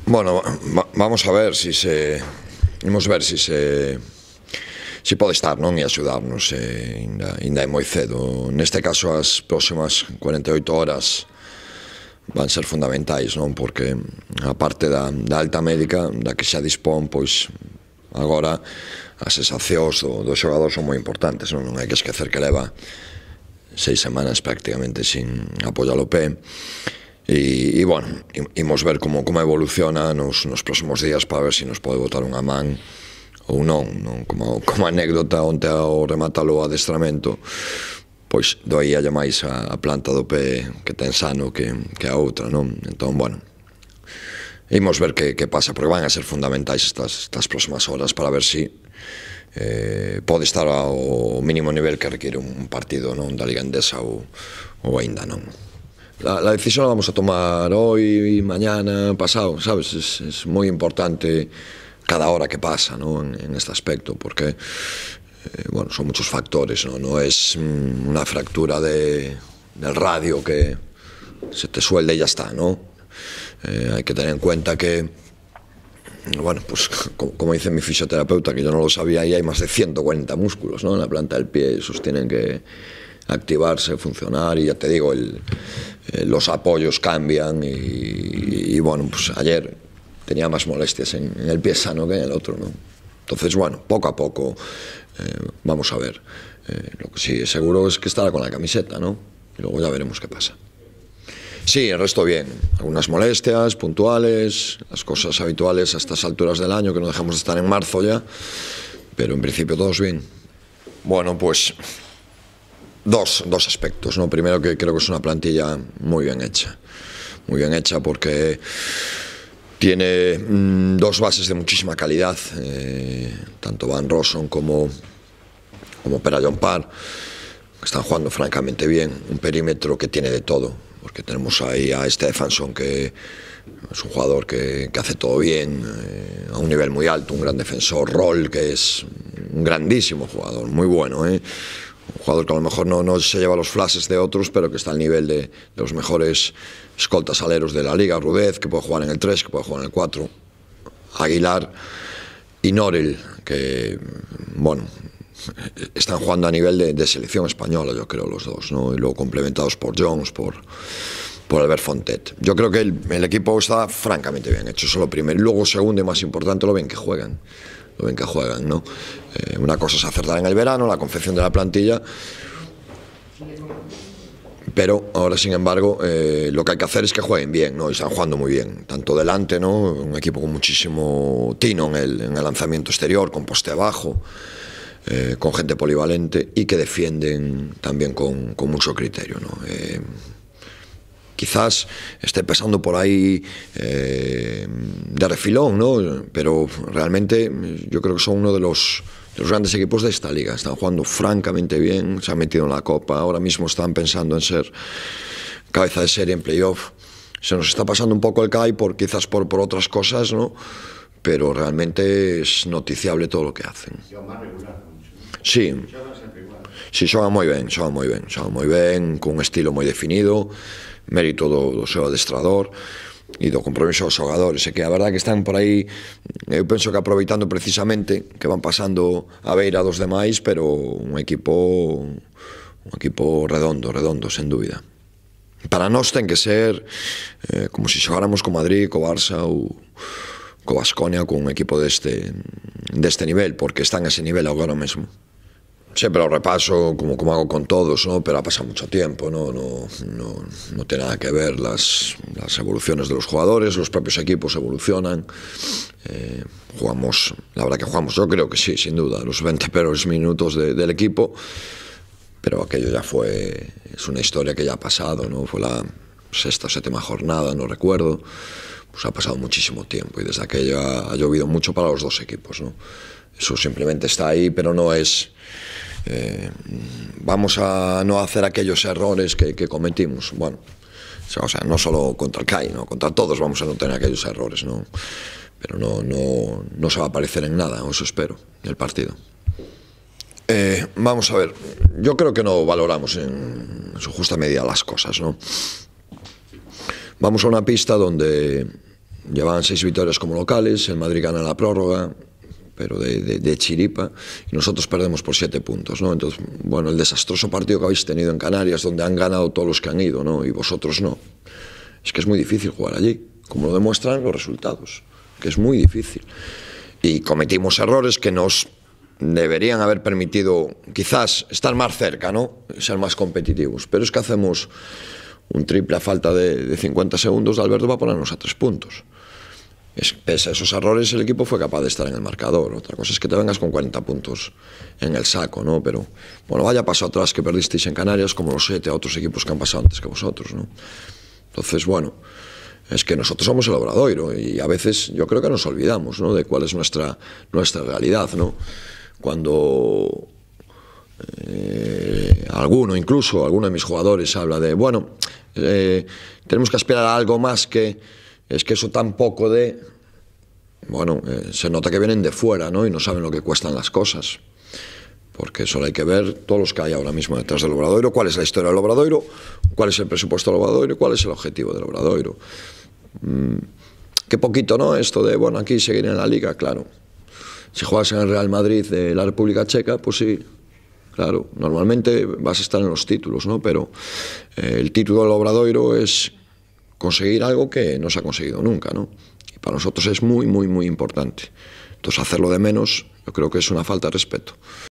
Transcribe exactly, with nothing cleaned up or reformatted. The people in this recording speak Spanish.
Bueno, va, vamos a ver si se... Imos ver si se... Si pode estar, non? E axudarnos, eh, ainda, ainda é moi cedo. Neste caso, as próximas cuarenta e oito horas van ser fundamentais, non? Porque a parte da, da alta médica, da que xa dispón, pois agora as sensacións do, do xogador son moi importantes, non? Non hai que esquecer que leva seis semanas prácticamente sin apoiar o pé. E, e bueno, imos ver como, como evoluciona nos, nos próximos días para ver se si nos pode botar unha man ou non, non? Como, como anécdota, onte ao rematalo o adestramento, pois doíalle máis a, a planta do pé que ten sano que, que a outra, non? Entón, bueno, imos ver que, que pasa, porque van a ser fundamentais estas, estas próximas horas para ver si eh, pode estar ao mínimo nivel que requiere un partido, non? Da Liga Endesa ou, ou aínda non. La, la decisión la vamos a tomar hoy, mañana, pasado, sabes? Es, es moi importante cada hora que pasa, ¿no? en, en este aspecto, porque eh, bueno, son muchos factores, ¿no? No es mm, una fractura de, del radio que se te suelda y ya está, ¿no? Eh, hay que tener en cuenta que, bueno, pues como, como dice mi fisioterapeuta, que yo no lo sabía, y hay más de ciento cuarenta músculos, ¿no? En la planta del pie, esos tienen que activarse, funcionar, y ya te digo, el, eh, los apoyos cambian, y, y bueno, pues ayer tenía más molestias en, en el pie sano que en el otro, ¿no? Entonces, bueno, poco a poco eh, vamos a ver. Eh, lo que sí seguro es que estará con la camiseta, ¿no? Y luego ya veremos qué pasa. Sí, el resto bien. Algunas molestias puntuales, las cosas habituales a estas alturas del año, que no dejamos de estar en marzo ya, pero en principio todos bien. Bueno, pues dos, dos aspectos, ¿no? Primero, que creo que es una plantilla muy bien hecha. Muy bien hecha porque tiene mmm, dos bases de muchísima calidad, eh, tanto Van Rossum como, como Pere Llompart, que están jugando francamente bien. Un perímetro que tiene de todo, porque tenemos ahí a Stefansson, que es un jugador que, que hace todo bien, eh, a un nivel muy alto, un gran defensor. Roll, que es un grandísimo jugador, muy bueno, ¿eh? Un jugador que a lo mejor no, no se lleva los flashes de otros, pero que está al nivel de, de los mejores escoltas aleros de la liga. Rudez, que puede jugar en el tres, que puede jugar en el cuatro. Aguilar y Norel, que, bueno, están jugando a nivel de, de selección española, yo creo, los dos, ¿no? Y luego complementados por Jones, por, por Albert Fontet. Yo creo que el, el equipo está francamente bien hecho, eso es lo primero. Y luego, segundo y más importante, lo bien que juegan. Lo bien que juegan, ¿no? Eh, una cosa es acertar en el verano, la confección de la plantilla, pero ahora, sin embargo, eh, lo que hay que hacer es que jueguen bien, ¿no? Y están jugando muy bien, tanto delante, ¿no? Un equipo con muchísimo tino en el, en el lanzamiento exterior, con poste abajo, eh, con gente polivalente, y que defienden también con, con mucho criterio, ¿no? Eh, quizás esté pesando por ahí eh, de refilón, ¿no? Pero realmente yo creo que son uno de los, de los grandes equipos de esta liga. Están jugando francamente bien, se han metido en la Copa, ahora mismo están pensando en ser cabeza de serie en playoff. Se nos está pasando un poco el C A I por, quizás por, por otras cosas, ¿no? Pero realmente es noticiable todo lo que hacen. Sí, sí, xogan moi ben, xogan moi ben, xogan moi ben, con un estilo moi definido, mérito do, do seu adestrador e do compromiso aos xogadores. E que a verdade que están por aí, eu penso que aproveitando precisamente que van pasando a beira dos demais, pero un equipo un equipo redondo, redondo, sen dúbida. Para nós ten que ser eh, como se xogáramos co Madrid, co Barça ou co Baskonia, con un equipo deste, deste nivel, porque están a ese nivel agora mesmo. Siempre lo repaso como, como hago con todos, ¿no? Pero ha pasado mucho tiempo, ¿no? No, no, no tiene nada que ver las, las evoluciones de los jugadores, los propios equipos evolucionan. Eh, jugamos, la verdad que jugamos, yo creo que sí, sin duda, los veinte peores minutos de, del equipo, pero aquello ya fue, es una historia que ya ha pasado, ¿no? Fue la sexta o séptima jornada, no recuerdo, pues ha pasado muchísimo tiempo y desde aquello ha, ha llovido mucho para los dos equipos, ¿no? Eso simplemente está ahí, pero no es... Eh, vamos a no hacer aquellos errores que, que cometimos. Bueno, o sea, no solo contra el C A I, ¿no? Contra todos vamos a no tener aquellos errores, ¿no? Pero no, no, no se va a parecer en nada, eso espero, el partido. Eh, vamos a ver, yo creo que no valoramos en su justa medida las cosas, ¿no? Vamos a una pista donde, llevaban seis victorias como locales, el Madrid gana la prórroga, pero de, de, de chiripa, y nosotros perdemos por siete puntos, ¿no? Entonces, bueno, el desastroso partido que habéis tenido en Canarias, donde han ganado todos los que han ido, ¿no? Y vosotros no. Es que es muy difícil jugar allí, como lo demuestran los resultados, que es muy difícil. Y cometimos errores que nos deberían haber permitido, quizás, estar más cerca, ¿no? Ser más competitivos. Pero es que hacemos un triple a falta de, de cincuenta segundos, de Alberto va a ponernos a tres puntos. Es, pese a esos errores, el equipo fue capaz de estar en el marcador. Otra cosa es que te vengas con cuarenta puntos en el saco, ¿no? Pero, bueno, vaya paso atrás que perdisteis en Canarias, como los siete a otros equipos que han pasado antes que vosotros, ¿no? Entonces, bueno, es que nosotros somos el Obradoiro y a veces yo creo que nos olvidamos, ¿no? De cuál es nuestra, nuestra realidad, ¿no? Cuando eh, alguno, incluso alguno de mis jugadores habla de, bueno, eh, tenemos que aspirar a algo más que... Es que eso tampoco de... Bueno, eh, se nota que vienen de fuera, ¿no? Y no saben lo que cuestan las cosas. Porque solo hay que ver todos los que hay ahora mismo detrás del Obradoiro, cuál es la historia del Obradoiro, cuál es el presupuesto del Obradoiro y cuál es el objetivo del Obradoiro. Mm, qué poquito, ¿no? Esto de, bueno, aquí seguir en la Liga, claro. Si juegas en el Real Madrid de la República Checa, pues sí, claro. Normalmente vas a estar en los títulos, ¿no? Pero eh, el título del Obradoiro es... conseguir algo que no se ha conseguido nunca, ¿no? Y para nosotros es muy, muy, muy importante. Entonces, hacerlo de menos, yo creo que es una falta de respeto.